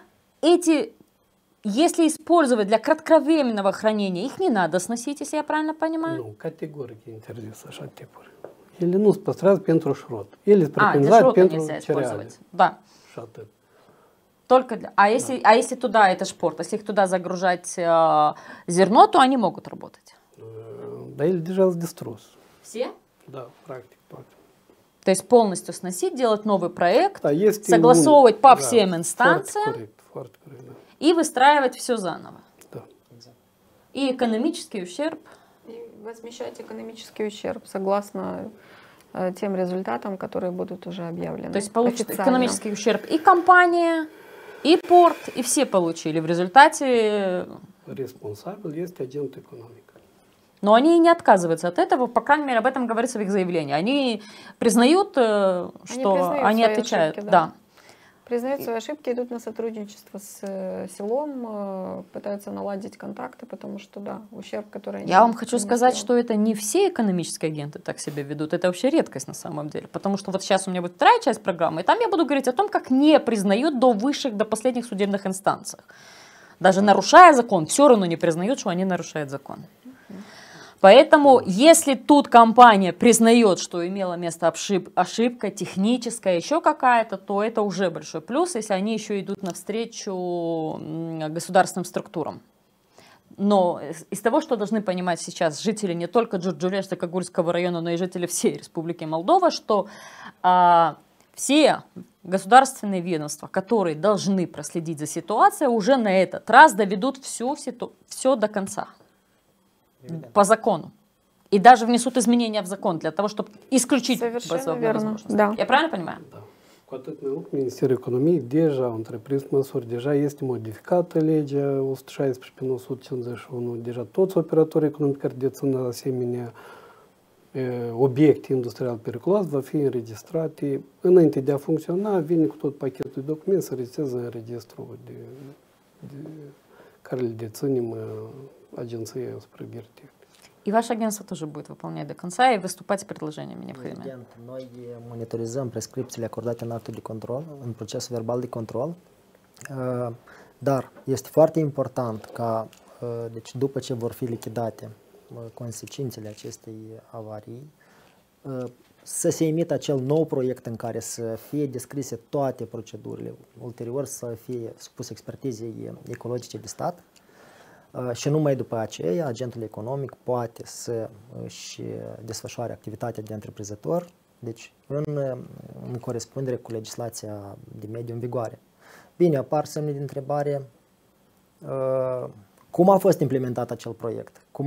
если использовать для кратковременного хранения, их не надо сносить, если я правильно понимаю? Ну, категорически interzis așa tipuri. Ele nu sunt păstrați pentru șrot. Ele sunt preconizate pentru cereale. Да. Și atât. Только для... А если туда, это шпорт, если их туда загружать зерно, то они могут работать? Да, ele deja sunt distrus. Все? Да, практик toate. То есть полностью сносить, делать новый проект, Да, согласовывать по всем инстанциям foarte corect, да. и выстраивать все заново. Да. И экономический ущерб. И возмещать экономический ущерб согласно тем результатам, которые будут уже объявлены. То есть получит экономический ущерб и компания, и порт, и все получили в результате. Responsabil este agentul economic. Но они не отказываются от этого, по крайней мере, об этом говорится в их заявлении. Они признают, что они отвечают. Ошибки, да. Признают свои ошибки, идут на сотрудничество с селом, пытаются наладить контакты, потому что, да, ущерб, который они... Я вам хочу сказать, что это не все экономические агенты так себя ведут. Это вообще редкость на самом деле. Потому что вот сейчас у меня будет вторая часть программы, и там я буду говорить о том, как не признают до последних судебных инстанций. Даже нарушая закон, все равно не признают, что они нарушают закон. Поэтому, если тут компания признает, что имела место ошибка техническая, еще какая-то, то это уже большой плюс, если они еще идут навстречу государственным структурам. Но из того, что должны понимать сейчас жители не только Джурджулешта, Кагульского района, но и жители всей Республики Молдова, что все государственные ведомства, которые должны проследить за ситуацией, уже на этот раз доведут все до конца. По закону. И даже внесут изменения в закон для того, чтобы исключить подобную возможность. Да. Я правильно понимаю? Da. Cu atât mai mult, Ministerul Economiei deja a întreprins măsuri, deja este modificată legea 116 pe 951, deja toți operatorii economici care dețin asemenea obiecte industriale periculoase va fi înregistrate. Înainte de a funcționa, vine cu tot pachetul de documente să registreze în registrul care le deținem Agenției Supraveghere Tehnice. И ваше агентство тоже будет выполнять до конца и выступать с предложениями необходимыми. Evident, noi monitorizăm prescripțiile acordate în actul de control, în procesul verbal de control. Dar este foarte important ca, deci după ce vor fi lichidate consecințele acestei avarii, să se emită acel nou proiect în care să fie descrise toate procedurile, ulterior să fie supus expertizei ecologice de stat și numai după aceea agentul economic poate să își desfășoare activitatea de întreprinzător, deci în corespundere cu legislația de mediu în vigoare. Bine, apar semne de întrebare, cum a fost implementat acel proiect, cum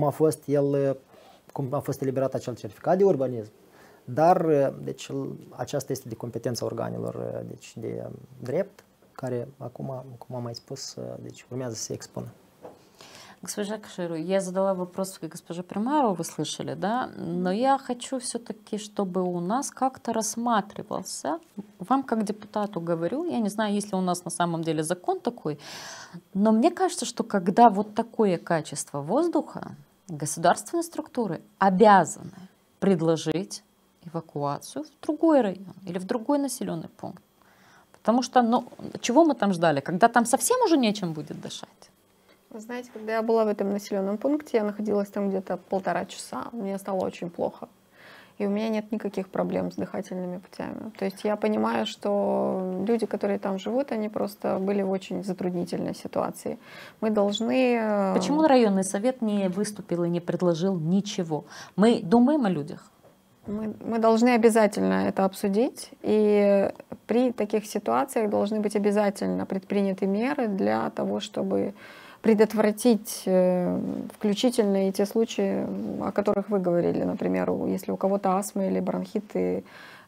a fost eliberat acel certificat de urbanism, dar deci, aceasta este de competența organelor deci, de drept, care acum, cum am mai spus, deci, urmează să se expună. Госпожа Каширу, я задала вопрос госпоже Примарову, вы слышали, да? Но я хочу все-таки, чтобы у нас как-то рассматривался, вам как депутату говорю, я не знаю, есть ли у нас на самом деле закон такой, но мне кажется, что когда вот такое качество воздуха, государственные структуры обязаны предложить эвакуацию в другой район или в другой населенный пункт. Потому что, ну, чего мы там ждали? Когда там совсем уже нечем будет дышать? Вы знаете, когда я была в этом населенном пункте, я находилась там где-то 1,5 часа, мне стало очень плохо. И у меня нет никаких проблем с дыхательными путями. То есть я понимаю, что люди, которые там живут, они просто были в очень затруднительной ситуации. Мы должны... Почему районный совет не выступил и не предложил ничего? Мы думаем о людях. Мы должны обязательно это обсудить, и при таких ситуациях должны быть обязательно предприняты меры для того, чтобы предотвратить включительно и те случаи, о которых вы говорили, например, если у кого-то астма или бронхиты,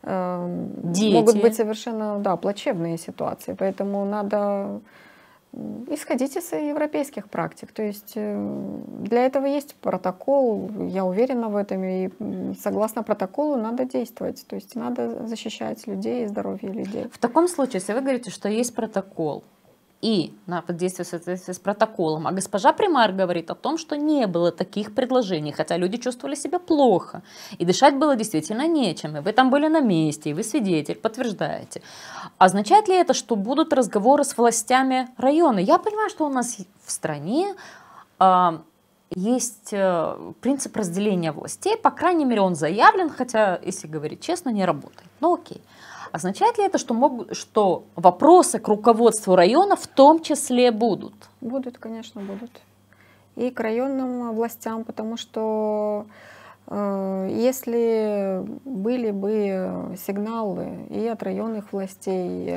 могут быть совершенно плачевные ситуации, поэтому надо исходить из европейских практик. То есть для этого есть протокол, я уверена в этом, и согласно протоколу надо действовать. То есть надо защищать людей и здоровье людей. В таком случае, если вы говорите, что есть протокол, и надо действовать в соответствии с протоколом, а госпожа Примар говорит о том, что не было таких предложений, хотя люди чувствовали себя плохо, и дышать было действительно нечем, и вы там были на месте, и вы свидетель, подтверждаете. Означает ли это, что будут разговоры с властями района? Я понимаю, что у нас в стране есть принцип разделения властей, по крайней мере он заявлен, хотя, если говорить честно, не работает. Ну окей. Означает ли это, что вопросы к руководству района в том числе будут? Будут, конечно, будут. И к районным властям, потому что если были бы сигналы и от районных властей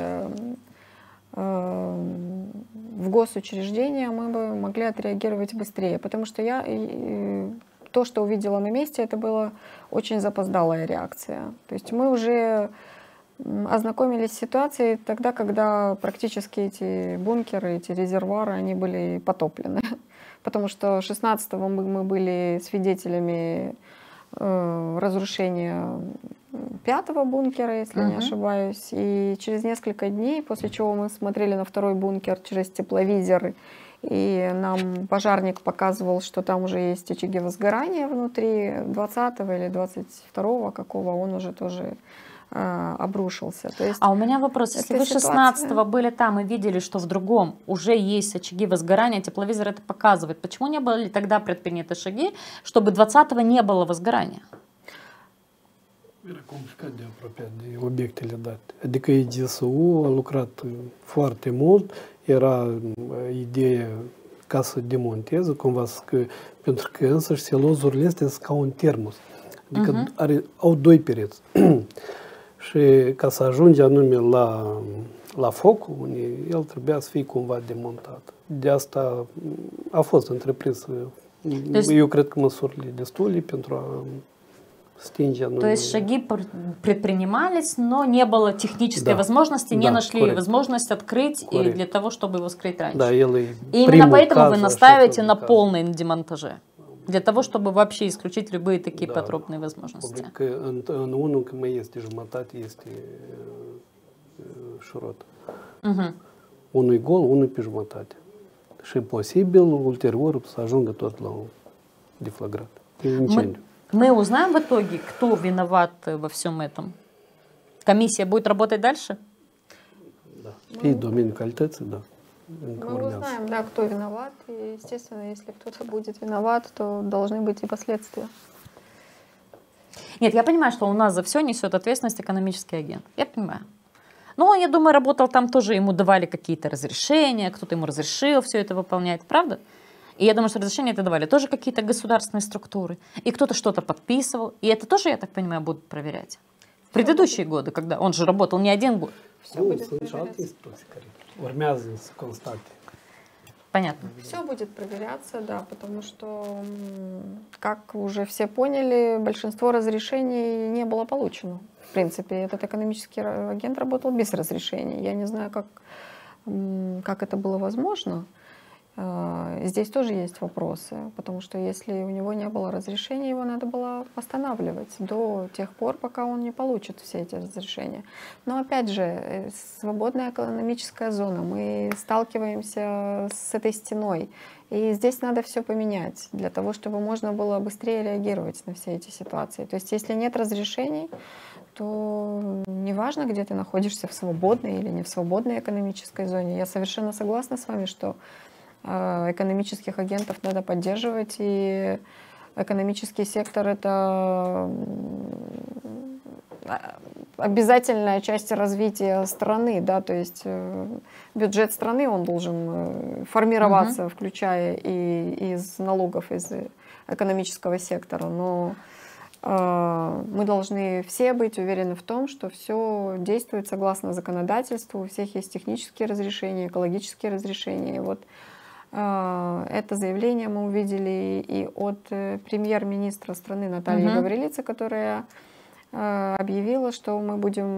в госучреждения, мы бы могли отреагировать быстрее. Потому что то, что увидела на месте, это была очень запоздалая реакция. То есть мы уже ознакомились с ситуацией тогда, когда практически эти бункеры, эти резервуары, они были потоплены. Потому что 16-го мы были свидетелями разрушения 5-го бункера, если не ошибаюсь. И через несколько дней, после чего мы смотрели на 2-й бункер через тепловизор, и нам пожарник показывал, что там уже есть очаги возгорания внутри, 20-го или 22-го, какого он уже тоже обрушился. То есть у меня вопрос, если вы 16-го были там и видели, что в другом уже есть очаги возгорания, тепловизор это показывает, почему не были тогда предприняты шаги, чтобы 20-го не было возгорания? Era complicat de apropiat de obiectele date. Adică EDSU a lucrat foarte mult, era ideea ca să demonteze, cumva pentru că însăși selozurile astea sunt ca un termos. Adică au 2 pereți. Și ca să ajunge anume la focul, el trebuia să fie cumva demontat. De asta a fost întreprins, eu cred că măsurile destule pentru a stinge anume. То есть шаги предпринимались, но не было технической возможности, не нашли возможность открыть и для того, чтобы его скрыть раньше. Да, и именно поэтому вы настаиваете на полном демонтаже. Для того, чтобы вообще исключить любые такие подробные возможности. În unul când mai este jumătate, este șurot. Unul e gol, unul pe jumătate. Și posibil, ulterior, să ajungă tot la un deflagrat. Incendiu. Мы узнаем в итоге, кто виноват во всем этом? Комиссия будет работать дальше? Da. E domeniul calității, da. Мы узнаем, да, кто виноват. И, естественно, если кто-то будет виноват, то должны быть и последствия. Нет, я понимаю, что у нас за все несет ответственность экономический агент. Я понимаю. Но, я думаю, работал там тоже, ему давали какие-то разрешения, кто-то ему разрешил все это выполнять, правда? И я думаю, что разрешения это давали тоже какие-то государственные структуры. И кто-то что-то подписывал. И это тоже, я так понимаю, будут проверять. В предыдущие годы, когда он же работал не один год. Все будет проверяться. Urmează să constate. Понятно. Все будет проверяться, да, потому что, как уже все поняли, большинство разрешений не было получено. В принципе, этот экономический агент работал без разрешений. Я не знаю, как это было возможно. Здесь тоже есть вопросы, потому что если у него не было разрешения, его надо было останавливать до тех пор, пока он не получит все эти разрешения. Но опять же, свободная экономическая зона, мы сталкиваемся с этой стеной, и здесь надо все поменять для того, чтобы можно было быстрее реагировать на все эти ситуации. То есть если нет разрешений, то неважно, где ты находишься, в свободной или не в свободной экономической зоне. Я совершенно согласна с вами, что экономических агентов надо поддерживать, и экономический сектор — это обязательная часть развития страны, да, то есть бюджет страны, он должен формироваться, включая и из налогов, из экономического сектора, но мы должны все быть уверены в том, что все действует согласно законодательству, у всех есть технические разрешения, экологические разрешения. И вот это заявление мы увидели и от премьер-министра страны Натальи Гаврилицы, которая объявила, что мы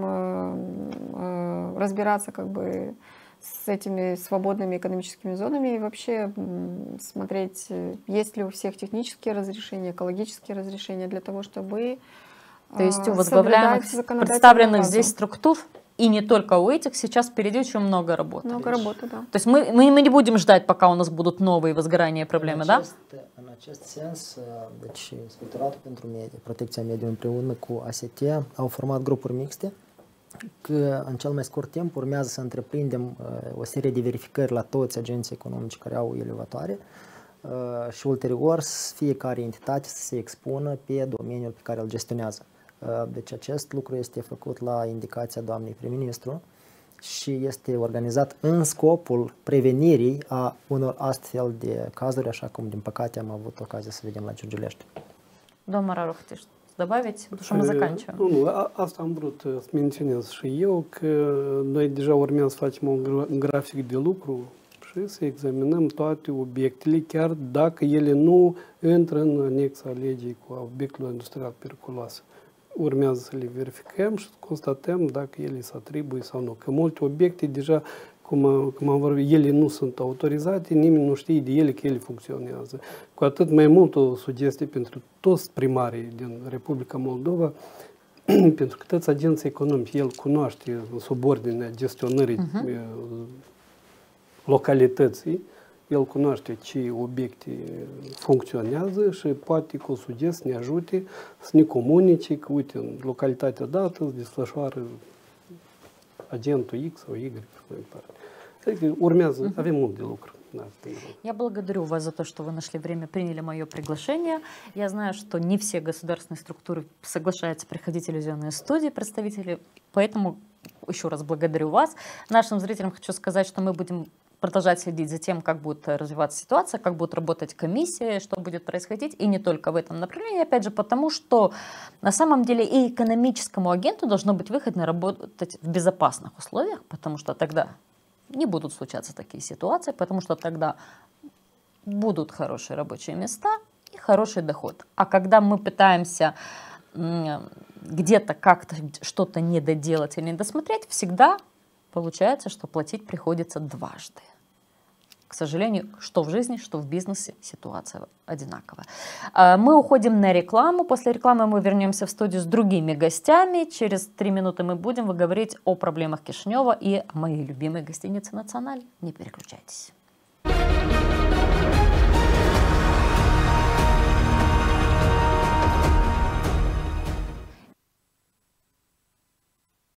будем разбираться как бы с этими свободными экономическими зонами и вообще смотреть, есть ли у всех технические разрешения, экологические разрешения для того, чтобы То есть у возглавляемых представленных здесь структур, и не только у этих, сейчас впереди очень много работы. Много работы, да. То есть мы не будем ждать, пока у нас будут новые возгорания проблемы, da? În acest sens, deci Inspectoratul pentru Protecția Mediului împreună cu AST au format grupuri mixte, că în cel mai scurt timp urmează să întreprindem o serie de verificări la toți agenții economici care au elevatoare și ulterior fiecare entitate să se expună pe domeniul pe care îl gestionează. Deci acest lucru este făcut la indicația doamnei prim-ministru și este organizat în scopul prevenirii a unor astfel de cazuri, așa cum din păcate am avut ocazia să vedem la Giurgiulești. Domnul Mararu, хочешь добавить? Потому что мы заканчиваем. Nu, asta am vrut să menționez și eu, că noi deja urmează să facem un grafic de lucru și să examinăm toate obiectele, chiar dacă ele nu intră în anexa legii cu obiectul industrial periculoase. Urmează să le verificăm și să constatăm dacă ele se atribuie sau nu. Că multe obiecte deja, cum am vorbit, ele nu sunt autorizate, nimeni nu știe de ele că ele funcționează. Cu atât mai mult o sugestie pentru toți primarii din Republica Moldova, pentru că toți agenții economici, el cunoaște subordinea gestionării localității, el cunoaște ce obiecte funcționează și poate cu sugestii ne ajute să ne comunice că, uite, în localitatea dată se desfășoară agentul X sau Y. Adică urmează, avem mult de lucru. Я благодарю вас за то, что вы нашли время, приняли мое приглашение. Я знаю, что не все государственные структуры соглашаются приходить в телевизионные студии, представители, поэтому еще раз благодарю вас. Нашим зрителям хочу сказать, что мы будем продолжать следить за тем, как будет развиваться ситуация, как будет работать комиссия, что будет происходить, и не только в этом направлении, опять же, потому что на самом деле и экономическому агенту должно быть выгодно работать в безопасных условиях, потому что тогда не будут случаться такие ситуации, потому что тогда будут хорошие рабочие места и хороший доход. А когда мы пытаемся где-то как-то что-то не доделать или не досмотреть, всегда получается, что платить приходится дважды. К сожалению, что в жизни, что в бизнесе ситуация одинаковая. Мы уходим на рекламу. После рекламы мы вернемся в студию с другими гостями. Через 3 минуты мы будем говорить о проблемах Кишинева и о моей любимой гостинице «Националь». Не переключайтесь.